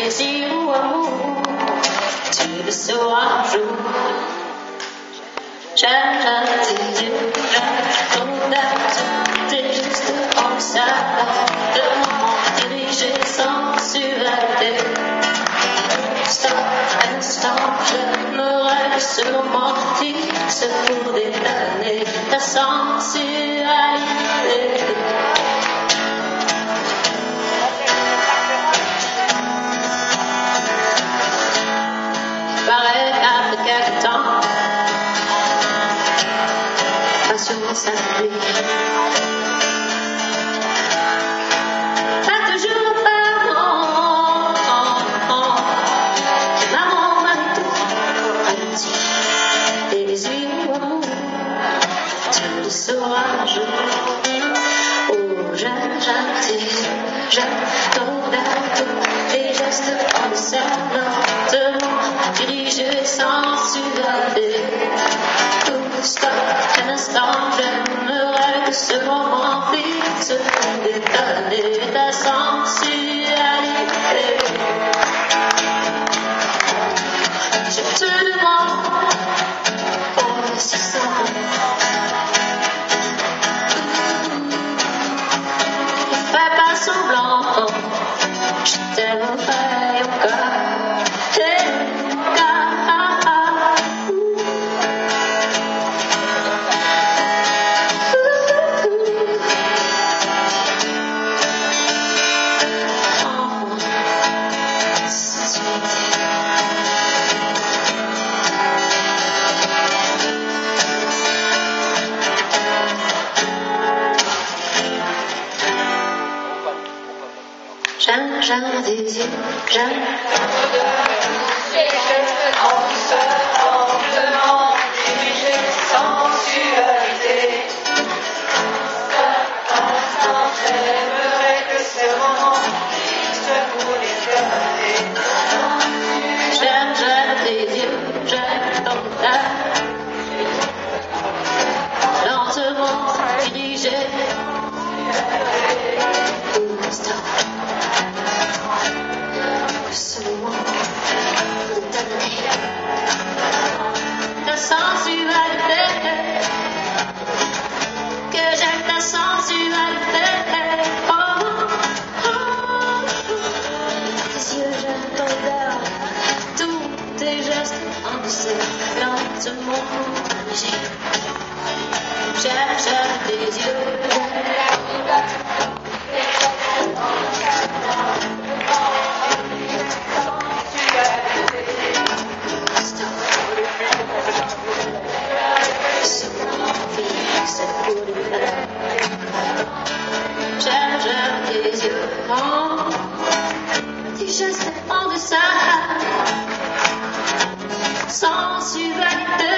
désir ou amour, tu le sauras un jour. J'aime tes yeux, j'aime ton date, t'es juste comme ça, de moment dirigé sans sensualité. Un instant, j'aimerais ce moment fixe pour détailler ta sensualité. Paraît qu'après quelque temps, passion s'appuie. Pas toujours pardon, maman m'a dit, des yeux ou amour, tu le sauras un jour. Oh, j'aime ton date, tes gestes comme ça, lentement, dirigés sans suivre. Tout stop, un instant, j'aimerais que ce moment fixe pour détailler ta sensualité. Je te demande, oh, c'est ça. Fais pas semblant, je t'aimerai encore. J'aime tes yeux, j'aime en douceur, lentement, dirigé sensualité. Un instant, j'aimerais que ce moment fixe pour l'éternité. J'aime tes yeux, j'aime ton teint, lentement dirigé. Tout stop. Ta sensualité, que j'aime ta sensualité. Oh, oh, oh. Tes yeux, j'aime ton regard, tous tes gestes en douceur, lentement dirigés. J'aime tes yeux. J'aime tes yeux, oh, tes gestes en deçà, sensualité.